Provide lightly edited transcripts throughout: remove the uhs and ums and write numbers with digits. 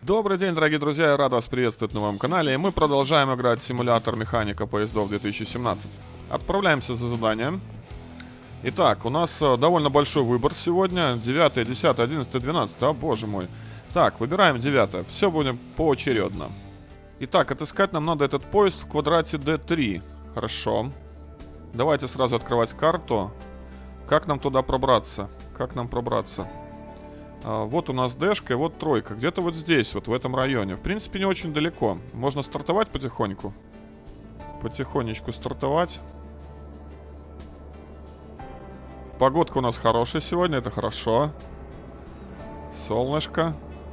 Добрый день, дорогие друзья, я рад вас приветствовать на моем канале. И мы продолжаем играть в симулятор механика поездов 2017. Отправляемся за заданием. Итак, у нас довольно большой выбор сегодня. 9, 10, 11, 12, о боже мой. Так, выбираем 9. Все будем поочередно. Итак, отыскать нам надо этот поезд в квадрате D3. Хорошо. Давайте сразу открывать карту. Как нам туда пробраться? Как нам пробраться? Вот у нас дэшка и вот тройка. Где-то вот здесь, вот в этом районе. В принципе, не очень далеко. Можно стартовать потихоньку. Потихонечку стартовать. Погодка у нас хорошая сегодня, это хорошо. Солнышко.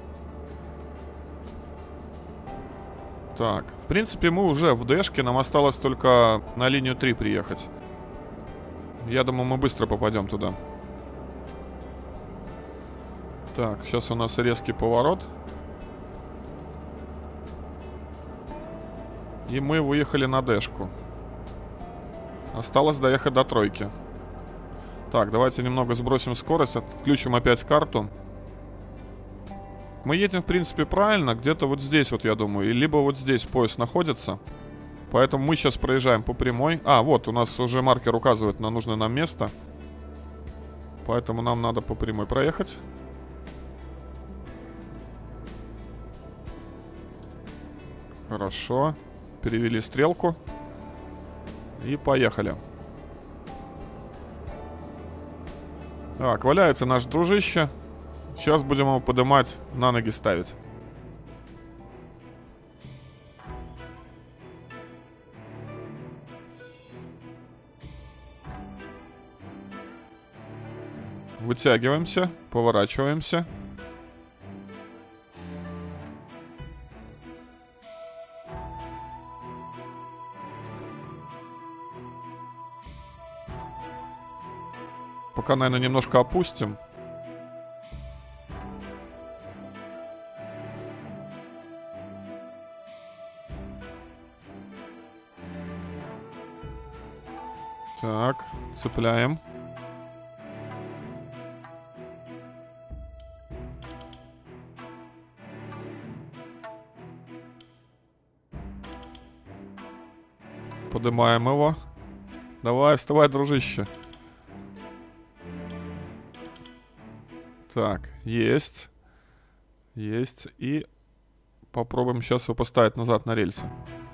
Так, в принципе, мы уже в дэшке. Нам осталось только на линию 3 приехать. Я думаю, мы быстро попадем туда. Так, сейчас у нас резкий поворот. И мы выехали на дэшку. Осталось доехать до тройки. Так, давайте немного сбросим скорость. Включим опять карту. Мы едем, в принципе, правильно. Где-то вот здесь, вот я думаю. И либо вот здесь поезд находится. Поэтому мы сейчас проезжаем по прямой. А, вот, у нас уже маркер указывает на нужное нам место. Поэтому нам надо по прямой проехать. Хорошо. Перевели стрелку. И поехали. Так, валяется наш дружище. Сейчас будем его поднимать, на ноги ставить. Вытягиваемся, поворачиваемся. Пока, наверное, немножко опустим. Так, цепляем. Поднимаем его. Давай, вставай, дружище. Так, есть. Есть. И попробуем сейчас его поставить назад на рельсы.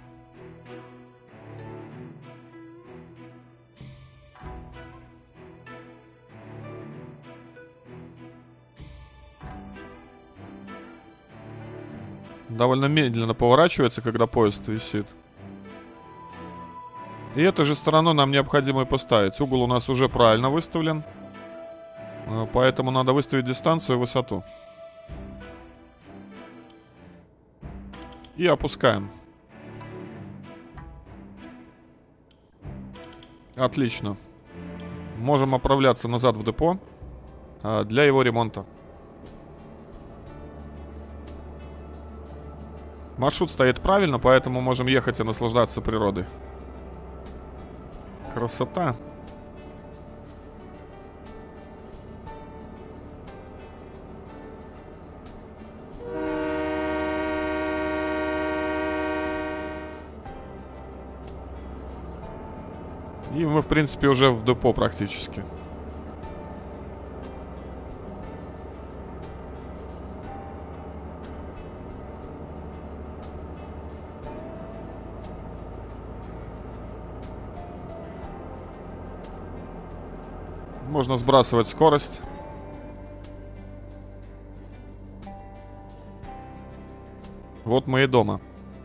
Довольно медленно поворачивается, когда поезд висит. И этой же стороной нам необходимо и поставить. Угол у нас уже правильно выставлен. Поэтому надо выставить дистанцию и высоту. И опускаем. Отлично. Можем отправляться назад в депо для его ремонта. Маршрут стоит правильно, поэтому можем ехать и наслаждаться природой. Красота. И мы, в принципе, уже в депо практически. Можно сбрасывать скорость. Вот мы и дома.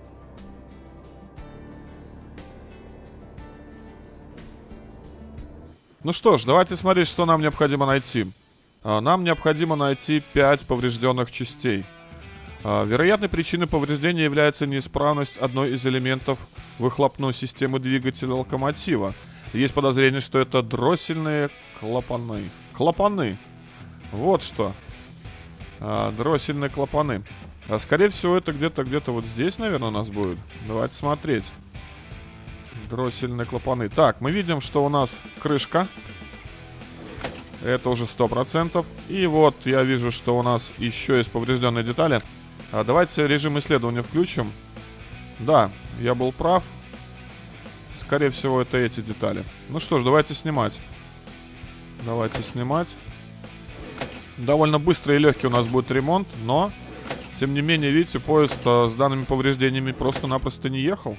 Ну что ж, давайте смотреть, что нам необходимо найти. Нам необходимо найти 5 поврежденных частей. Вероятной причиной повреждения является неисправность одной из элементов выхлопной системы двигателя локомотива. Есть подозрение, что это дроссельные клапаны. Клапаны. Вот что. Дроссельные клапаны. Скорее всего, это где-то вот здесь, наверное, у нас будет. Давайте смотреть. Дроссельные клапаны. Так, мы видим, что у нас крышка. Это уже 100%. И вот я вижу, что у нас еще есть поврежденные детали. Давайте режим исследования включим. Да, я был прав. Скорее всего, это эти детали. Ну что ж, давайте снимать. Давайте снимать. Довольно быстрый и легкий у нас будет ремонт, но, тем не менее, видите, поезд с данными повреждениями просто-напросто не ехал.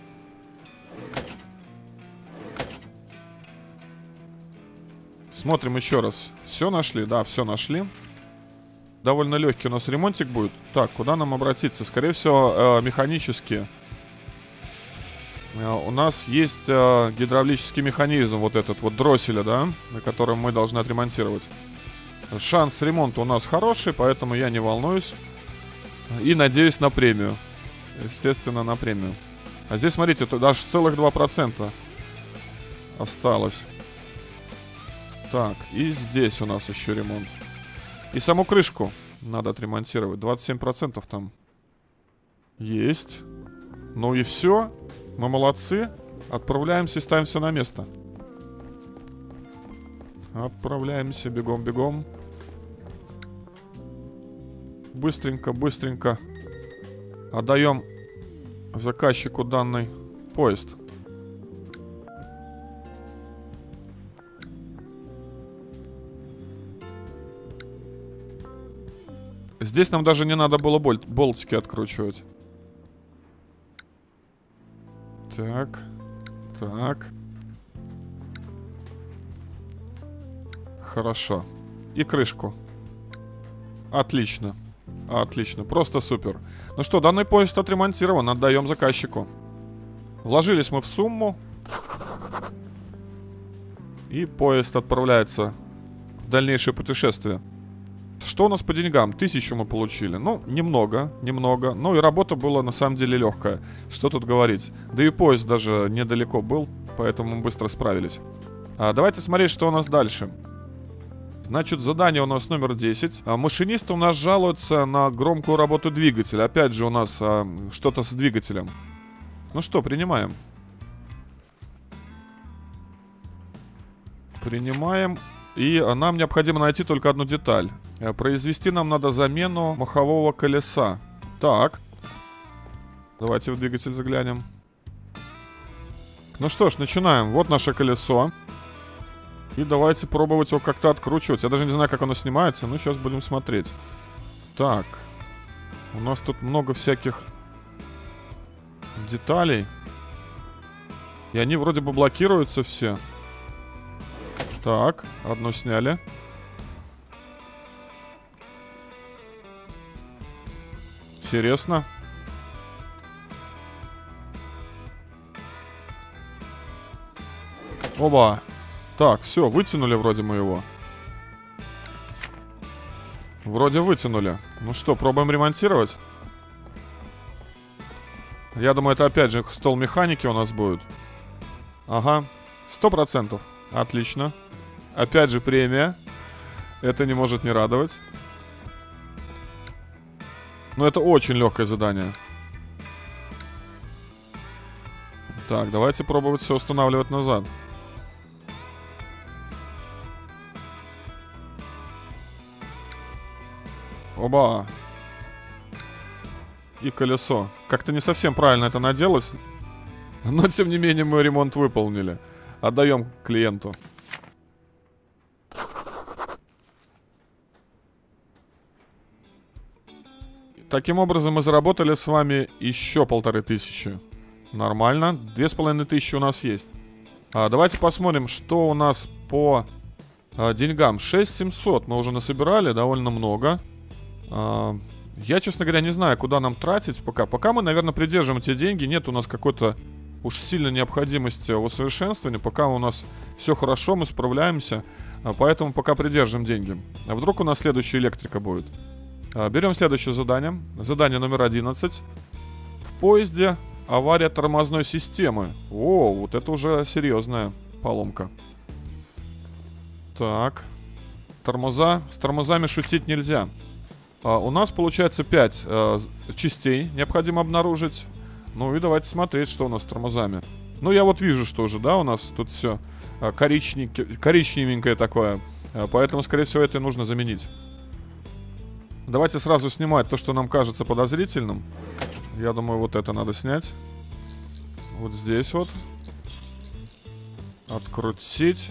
Смотрим еще раз. Все нашли? Да, все нашли. Довольно легкий у нас ремонтик будет. Так, куда нам обратиться? Скорее всего, механически. У нас есть гидравлический механизм, вот этот вот дросселя, да, на котором мы должны отремонтировать. Шанс ремонта у нас хороший, поэтому я не волнуюсь. И надеюсь на премию. Естественно, на премию. А здесь, смотрите, тут аж целых 2% осталось. Так, и здесь у нас еще ремонт. И саму крышку надо отремонтировать. 27% там. Есть. Ну и все. Мы молодцы. Отправляемся и ставим все на место. Отправляемся бегом-бегом. Быстренько, быстренько отдаем заказчику данный поезд. Здесь нам даже не надо было болтики откручивать. Так. Так. Хорошо. И крышку. Отлично. Отлично. Просто супер. Ну что, данный поезд отремонтирован. Отдаем заказчику. Вложились мы в сумму. И поезд отправляется в дальнейшее путешествие. Что у нас по деньгам? 1000 мы получили. Ну, немного. Ну и работа была на самом деле легкая. Что тут говорить? Да и поезд даже недалеко был, поэтому мы быстро справились. Давайте смотреть, что у нас дальше. Значит, задание у нас номер 10. Машинист у нас жалуется на громкую работу двигателя. Опять же у нас что-то с двигателем. Ну что, принимаем. Принимаем. И нам необходимо найти только одну деталь. Произвести нам надо замену махового колеса. Так. Давайте в двигатель заглянем. Ну что ж, начинаем. Вот наше колесо. И давайте пробовать его как-то откручивать. Я даже не знаю, как оно снимается, но сейчас будем смотреть. Так. У нас тут много всяких деталей. И они вроде бы блокируются все. Так, одну сняли. Интересно. Оба. Так, все, вытянули вроде мы его. Вроде вытянули. Ну что, пробуем ремонтировать? Я думаю, это опять же стол механики у нас будет. Ага, 100%. Отлично. Опять же премия. Это не может не радовать. Но это очень легкое задание. Так, давайте пробовать все устанавливать назад. Оба. И колесо. Как-то не совсем правильно это наделось. Но, тем не менее, мы ремонт выполнили. Отдаем клиенту. Таким образом, мы заработали с вами еще 1500. Нормально. 2500 у нас есть. Давайте посмотрим, что у нас по деньгам. 6700 мы уже насобирали, довольно много. Я, честно говоря, не знаю, куда нам тратить пока. Пока мы, наверное, придержим эти деньги. Нет у нас какой-то уж сильной необходимости в усовершенствовании. Пока у нас все хорошо, мы справляемся. Поэтому пока придержим деньги. А вдруг у нас следующая электрика будет? Берем следующее задание. Задание номер 11. В поезде авария тормозной системы. О, вот это уже серьезная поломка. Так. Тормоза. С тормозами шутить нельзя. У нас получается 5 частей необходимо обнаружить. Ну и давайте смотреть, что у нас с тормозами. Ну я вот вижу, что уже, да, у нас тут все коричневенькое такое. Поэтому, скорее всего, это и нужно заменить. Давайте сразу снимать то, что нам кажется подозрительным. Я думаю, вот это надо снять. Вот здесь вот. Открутить.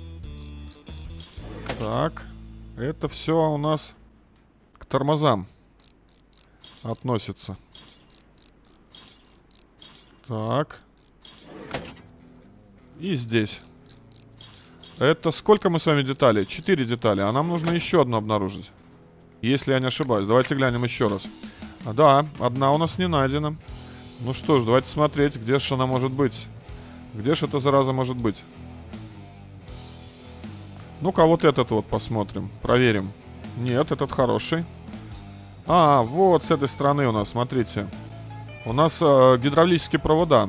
Так. Это все у нас к тормозам относится. Так. И здесь. Это сколько мы с вами деталей? 4 детали. А нам нужно еще одну обнаружить. Если я не ошибаюсь. Давайте глянем еще раз. Да, одна у нас не найдена. Ну что ж, давайте смотреть, где же она может быть. Где же эта зараза может быть? Ну-ка, вот этот вот посмотрим. Проверим. Нет, этот хороший. А, вот с этой стороны у нас, смотрите. У нас гидравлические провода,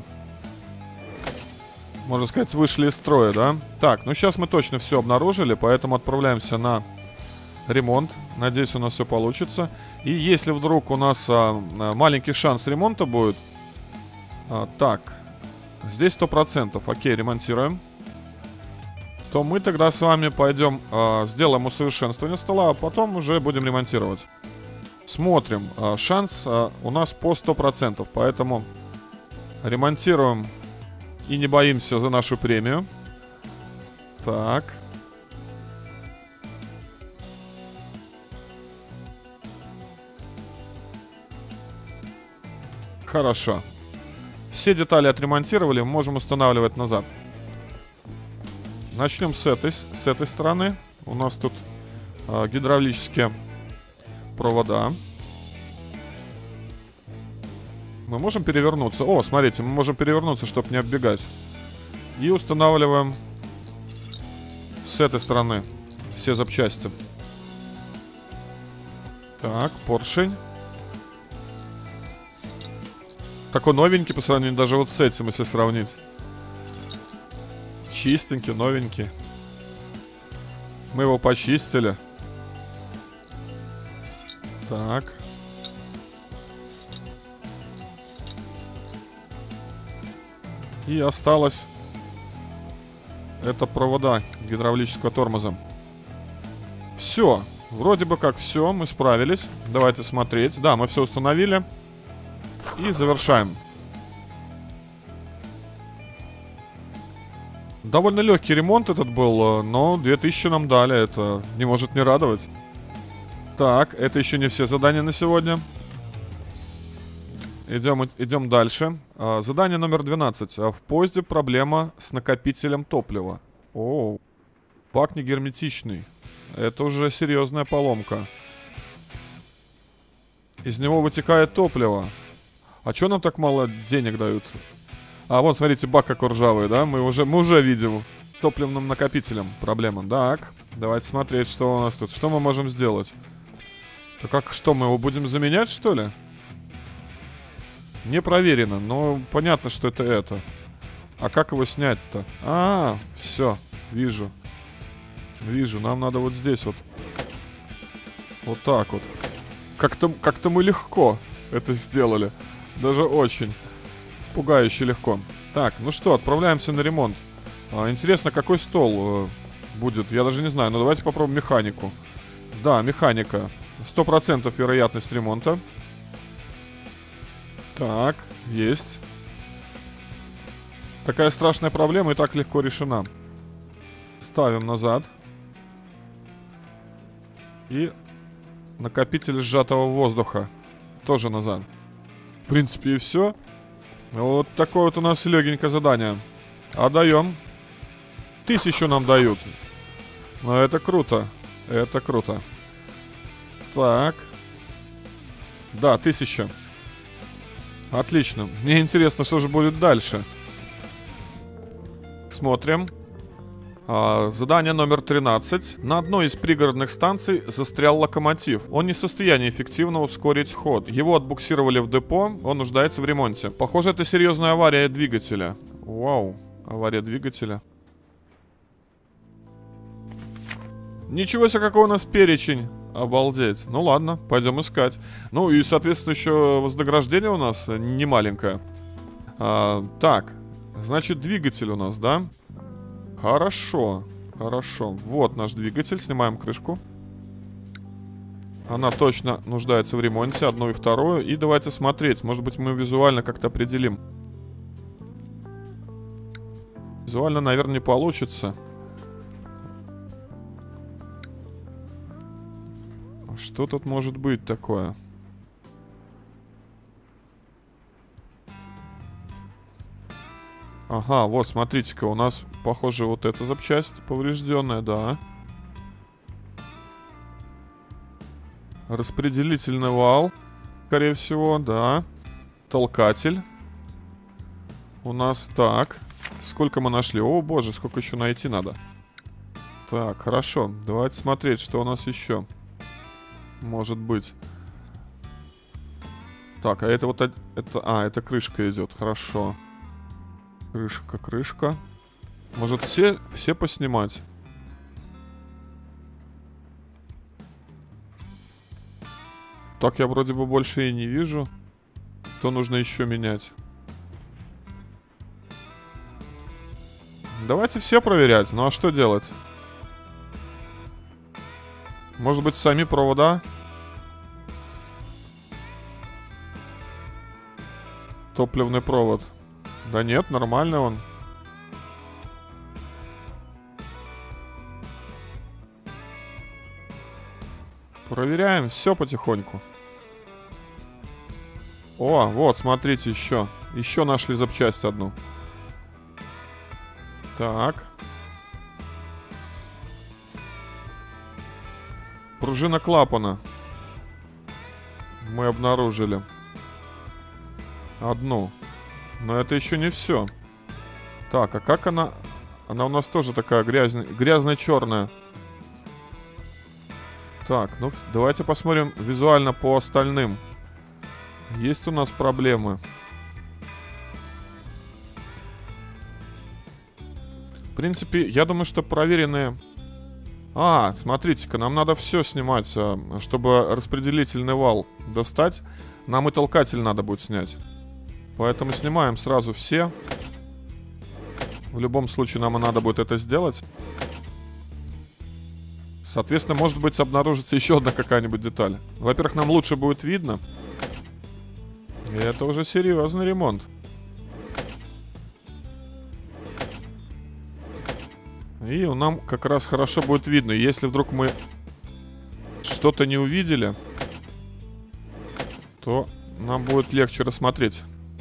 можно сказать, вышли из строя, да? Так, ну сейчас мы точно все обнаружили, поэтому отправляемся на ремонт. Надеюсь, у нас все получится. И если вдруг у нас маленький шанс ремонта будет... так, здесь 100%. Окей, ремонтируем. То мы тогда с вами пойдем, сделаем усовершенствование стола, а потом уже будем ремонтировать. Смотрим. Шанс у нас по 100%, поэтому ремонтируем и не боимся за нашу премию. Так. Хорошо. Все детали отремонтировали, можем устанавливать назад. Начнем с этой стороны. У нас тут гидравлические провода. Мы можем перевернуться. О, смотрите, мы можем перевернуться, чтобы не оббегать. И устанавливаем с этой стороны все запчасти. Так, поршень. Такой новенький по сравнению даже вот с этим, если сравнить. Чистенький, новенький. Мы его почистили. Так. И осталось это провода гидравлического тормоза. Все. Вроде бы как все, мы справились. Давайте смотреть. Да, мы все установили. И завершаем. Довольно легкий ремонт этот был, но 2000 нам дали. Это не может не радовать. Так, это еще не все задания на сегодня. Идем дальше. Задание номер 12. В поезде проблема с накопителем топлива. О, бак не герметичный. Это уже серьезная поломка. Из него вытекает топливо. А что нам так мало денег дают? А, вон, смотрите, бак какой ржавый, да? Мы уже видим. С топливным накопителем проблема. Так, давайте смотреть, что у нас тут. Что мы можем сделать? Так как, что, мы его будем заменять, что ли? Не проверено, но понятно, что это. А как его снять-то? А, все, вижу. Вижу, нам надо вот здесь вот. Вот так вот. Как-то мы легко это сделали. Даже очень. Пугающе легко. Так, ну что, отправляемся на ремонт. Интересно, какой стол будет? Я даже не знаю, но давайте попробуем механику. Да, механика. 100% вероятность ремонта. Так, есть. Такая страшная проблема и так легко решена. Ставим назад. И накопитель сжатого воздуха тоже назад. В принципе, и все. Вот такое вот у нас легенькое задание. Отдаем. 1000 нам дают. Но это круто. Это круто. Так. Да, 1000. Отлично. Мне интересно, что же будет дальше. Смотрим. Задание номер 13. На одной из пригородных станций застрял локомотив. Он не в состоянии эффективно ускорить ход. Его отбуксировали в депо, он нуждается в ремонте. Похоже, это серьезная авария двигателя. Вау, авария двигателя. Ничего себе, какой у нас перечень. Обалдеть. Ну ладно, пойдем искать. Ну и, соответственно, еще вознаграждение у нас не маленькое. Так, значит, двигатель у нас, да? Хорошо. Хорошо. Вот наш двигатель. Снимаем крышку. Она точно нуждается в ремонте. Одну и вторую. И давайте смотреть. Может быть, мы визуально как-то определим. Визуально, наверное, не получится. Что тут может быть такое? Ага, вот, смотрите-ка, у нас, похоже, вот эта запчасть поврежденная, да. Распределительный вал, скорее всего, да. Толкатель. У нас так. Сколько мы нашли? О, боже, сколько еще найти надо. Так, хорошо. Давайте смотреть, что у нас еще может быть. Так, а это вот... это крышка идет. Хорошо. Крышка. Может, все поснимать? Так, я вроде бы больше и не вижу. То нужно еще менять. Давайте все проверять. Ну а что делать? Может быть, сами провода? Топливный провод. Да нет, нормально он. Проверяем все потихоньку. О, вот, смотрите, еще. Еще нашли запчасть одну. Так. Пружина клапана. Мы обнаружили. Одну. Но это еще не все. Так, а как она? Она у нас тоже такая грязно-черная. Так, ну давайте посмотрим визуально по остальным. Есть у нас проблемы. В принципе, я думаю, что проверенные... А, смотрите-ка, нам надо все снимать, чтобы распределительный вал достать. Нам и толкатель надо будет снять. Поэтому снимаем сразу все. В любом случае нам и надо будет это сделать. Соответственно, может быть, обнаружится еще одна какая-нибудь деталь. Во-первых, нам лучше будет видно. И это уже серьезный ремонт. И нам как раз хорошо будет видно. Если вдруг мы что-то не увидели, то нам будет легче рассмотреть.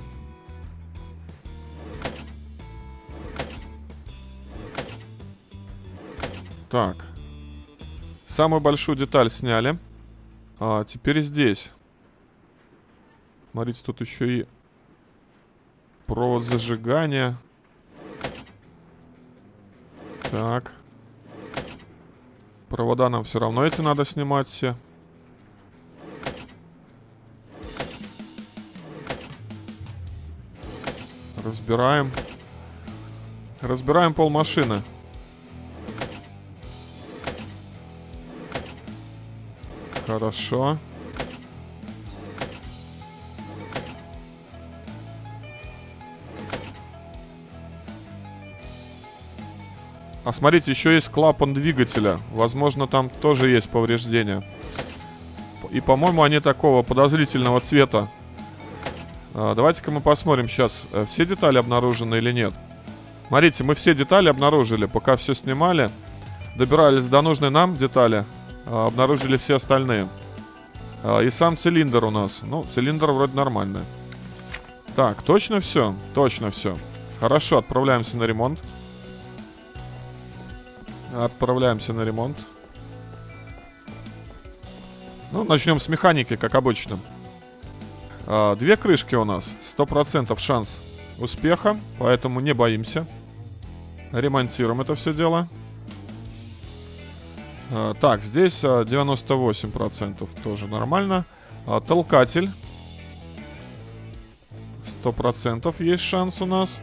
Так. Самую большую деталь сняли. А теперь здесь. Смотрите, тут еще и провод зажигания. Так. Провода нам все равно эти надо снимать все. Разбираем. Разбираем пол машины. Хорошо. А смотрите, еще есть клапан двигателя. Возможно, там тоже есть повреждения. И, по-моему, они такого подозрительного цвета. Давайте-ка мы посмотрим сейчас, все детали обнаружены или нет. Смотрите, мы все детали обнаружили, пока все снимали. Добирались до нужной нам детали. Обнаружили все остальные. И сам цилиндр у нас. Ну, цилиндр вроде нормальный. Так, точно все? Точно все. Хорошо, отправляемся на ремонт. Отправляемся на ремонт. Ну, начнем с механики, как обычно. Две крышки у нас. 100% шанс успеха. Поэтому не боимся. Ремонтируем это все дело. Так, здесь 98% тоже нормально. Толкатель. 100% есть шанс у нас.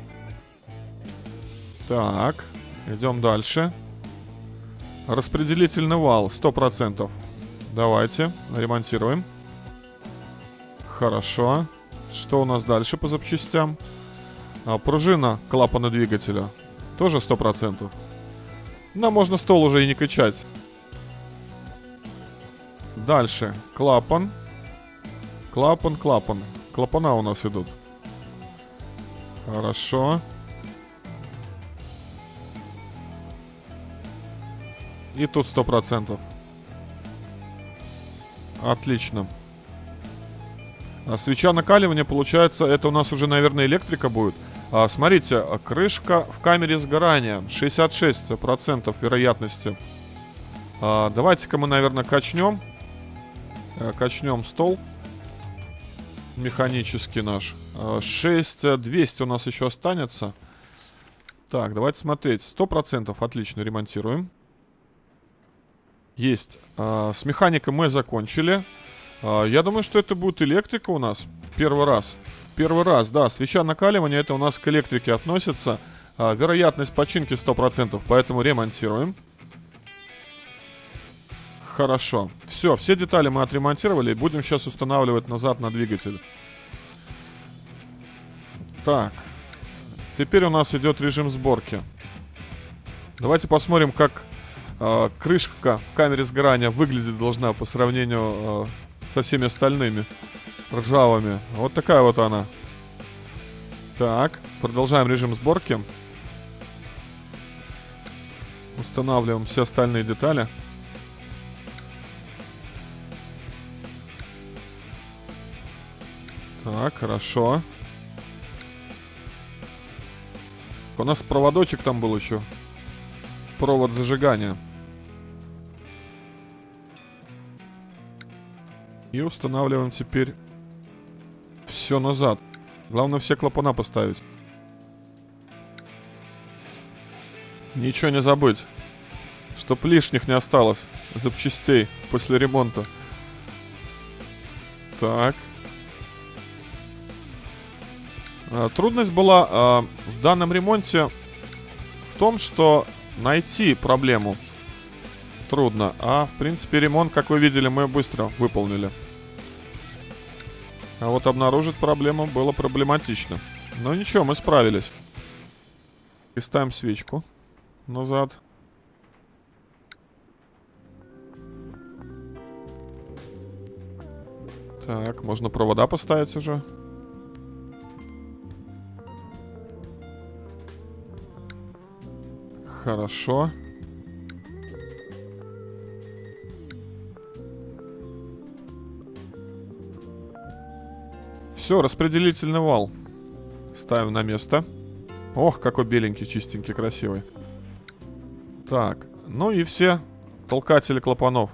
Так, идем дальше. Распределительный вал 100%. Давайте, ремонтируем. Хорошо. Что у нас дальше по запчастям? Пружина клапана двигателя. Тоже 100%. Нам можно стол уже и не качать. Дальше. Клапан. Клапан, клапан. Клапана у нас идут. Хорошо. И тут 100%. Отлично. А свеча накаливания, получается, это у нас уже, наверное, электрика будет. Смотрите, крышка в камере сгорания. 66% вероятности. Давайте-ка мы, наверное, качнем. Качнем стол. Механический наш. 6200 у нас еще останется. Так, давайте смотреть. 100%. Отлично, ремонтируем. Есть. С механикой мы закончили. Я думаю, что это будет электрика у нас. Первый раз. Первый раз, да. Свеча накаливания, это у нас к электрике относится. Вероятность починки 100%, поэтому ремонтируем. Хорошо. Все детали мы отремонтировали. Будем сейчас устанавливать назад на двигатель. Так. Теперь у нас идет режим сборки. Давайте посмотрим, как крышка в камере сгорания выглядеть должна по сравнению со всеми остальными ржавыми. Вот такая вот она. Так, продолжаем режим сборки. Устанавливаем все остальные детали. Так, хорошо. У нас проводочек там был еще. Провод зажигания. И устанавливаем теперь все назад. Главное все клапана поставить. Ничего не забыть. Чтоб лишних не осталось запчастей после ремонта. Так. Трудность была в данном ремонте в том, что найти проблему трудно. А в принципе ремонт, как вы видели, мы быстро выполнили. А вот обнаружить проблему было проблематично. Но ничего, мы справились. И ставим свечку назад. Так, можно провода поставить уже. Хорошо. Все, распределительный вал ставим на место. Ох, какой беленький, чистенький, красивый. Так, ну и все толкатели клапанов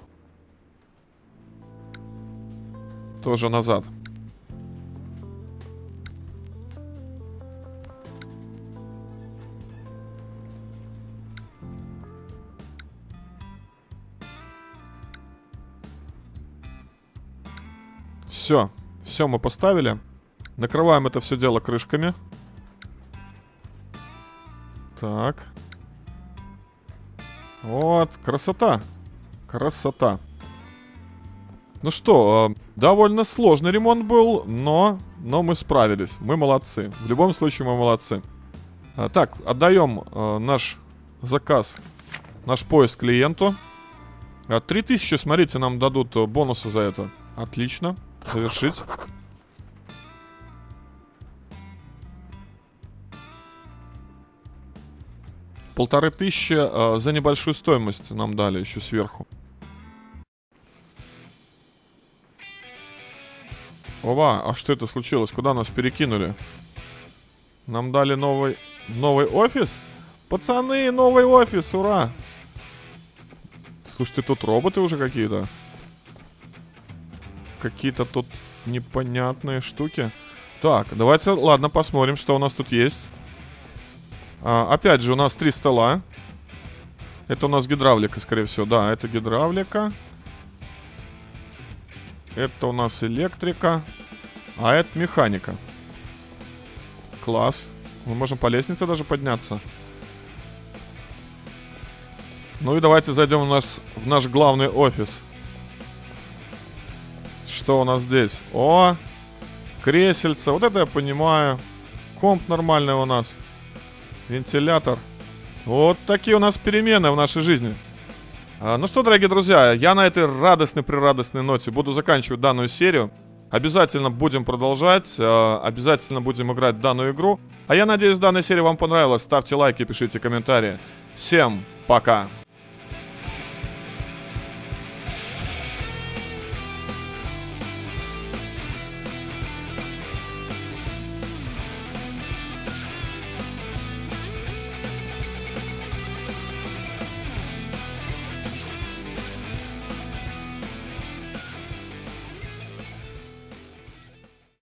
тоже назад. Все мы поставили. Накрываем это все дело крышками. Так. Вот, красота. Красота. Ну что, довольно сложный ремонт был, но мы справились. Мы молодцы. В любом случае мы молодцы. Так, отдаем наш заказ, наш поиск клиенту. 3000, смотрите, нам дадут бонусы за это. Отлично. Завершить. Полторы тысячи за небольшую стоимость нам дали еще сверху. Ова, а что это случилось? Куда нас перекинули? Нам дали новый офис? Пацаны, новый офис, ура! Слушайте, тут роботы уже какие-то. Какие-то тут непонятные штуки. Так, давайте, ладно, посмотрим, что у нас тут есть. Опять же, у нас 3 стола. Это у нас гидравлика, скорее всего. Да, это гидравлика. Это у нас электрика. А это механика. Класс. Мы можем по лестнице даже подняться. Ну и давайте зайдем в наш главный офис. Что у нас здесь? О, кресельце. Вот это я понимаю. Комп нормальный у нас. Вентилятор. Вот такие у нас перемены в нашей жизни. Ну что, дорогие друзья, я на этой радостной ноте буду заканчивать данную серию. Обязательно будем продолжать, обязательно будем играть в данную игру. А я надеюсь, данная серия вам понравилась. Ставьте лайки, пишите комментарии. Всем пока!